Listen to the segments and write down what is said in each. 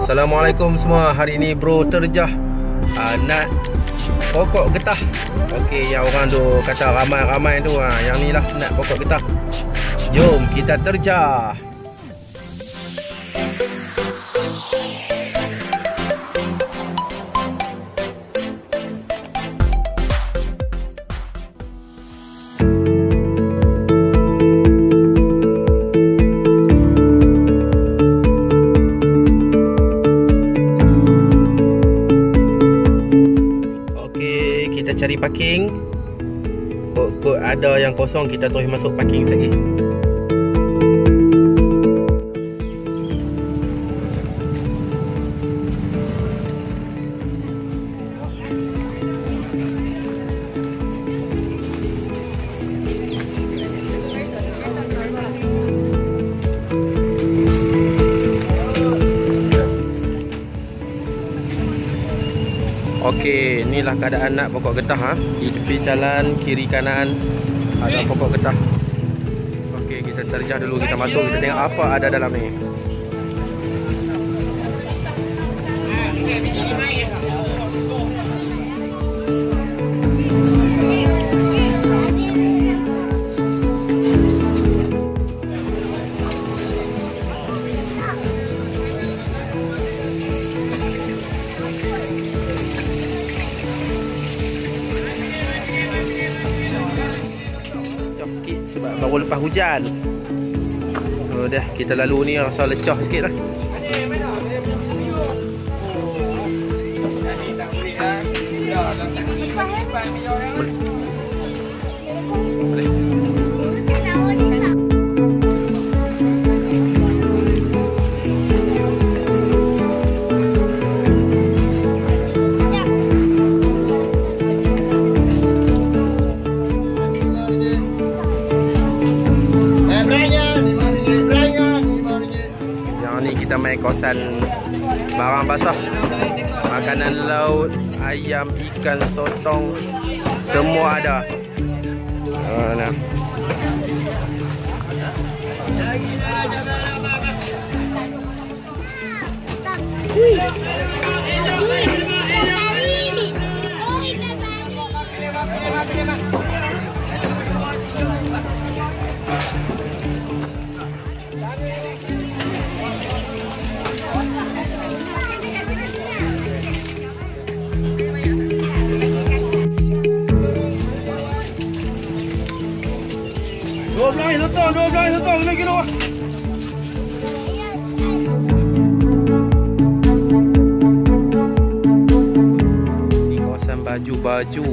Assalamualaikum semua. Hari ini bro terjah nak pokok getah. Okey, yang orang tu kata ramai-ramai tu, yang ni lah nak pokok getah. Jom kita terjah. Kita cari parking. Kok ada yang kosong, kita terus masuk parking lagi. Okey, inilah keadaan nak pokok getah. Di tepi jalan kiri kanan ada pokok getah. Okey, kita terjah dulu, kita masuk, kita tengok apa ada dalam ni. Sebab baru lepas hujan. Oh dah, kita lalu ni rasa lecah sikit lah. Kita main kawasan barang basah, makanan laut, ayam, ikan, sotong, semua ada. Nah. Dua belah sotong kena kilo. Di kawasan baju-baju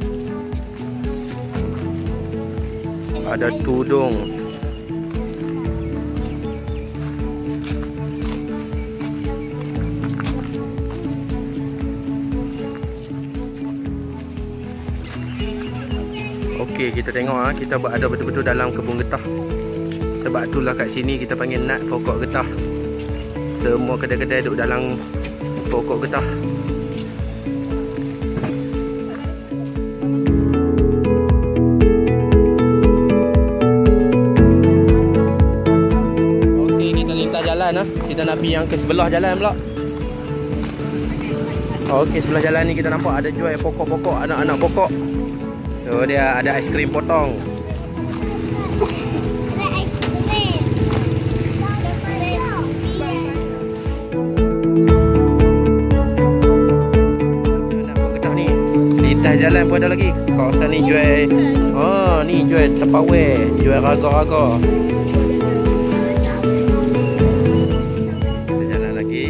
ada tudung. Okey, kita tengok kita ada betul-betul dalam kebun getah. Sebab itulah kat sini kita panggil nak pokok getah. Semua kedai-kedai duduk dalam pokok getah. Okey, kita lintas jalan Kita nak pergi yang ke sebelah jalan pula. Okey, sebelah jalan ni kita nampak ada jual pokok-pokok, anak-anak pokok. So dia ada aiskrim potong. Lintas jalan pun ada lagi. Kawasan ni jual, ni jual Tupperware, jual raga-raga. Kita jalan lagi.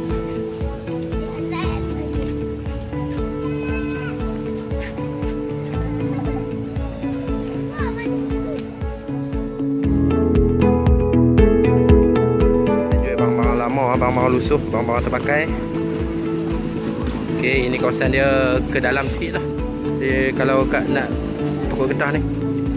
Jual barang-barang lama, barang-barang lusuh, barang-barang terpakai. Okey, ini kawasan dia ke dalam sikit lah. Dia kalau kat nak pokok getah ni.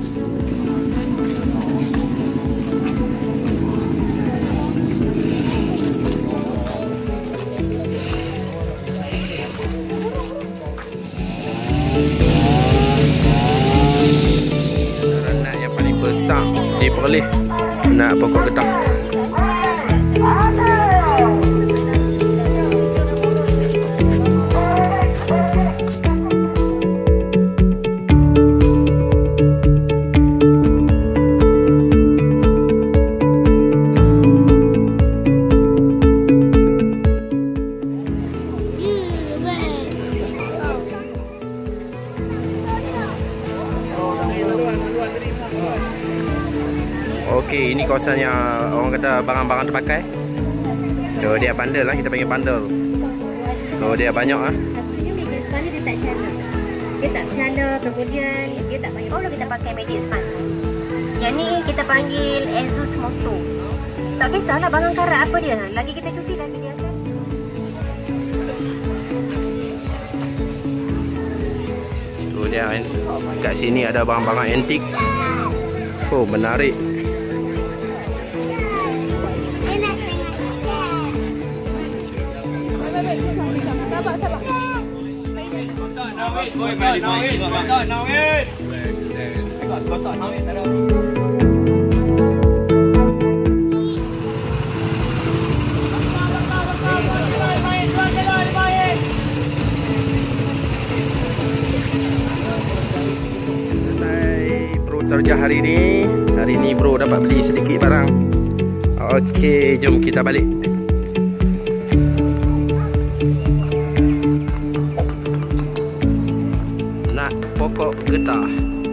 Nak yang paling besar di Perlis nak pokok getah. kawasan yang orang kata barang-barang terpakai. Tu dia bundle lah, kita panggil bundle. Tu dia banyak ah. Satunya magic span dia tak cana. Dia tak cana, kemudian dia tak banyak. Kalau kita pakai magic span. Yang ni kita panggil Asus Moto. Tak kisahlah barang karat apa dia. Lagi kita cuci lagi dia akan. Tu dia kan. Kat sini ada barang-barang antik. Oh, menarik. Selesai bro terjah hari ni. Hari ni bro dapat beli sedikit barang. Okey, jom kita balik. Nak pokok getah.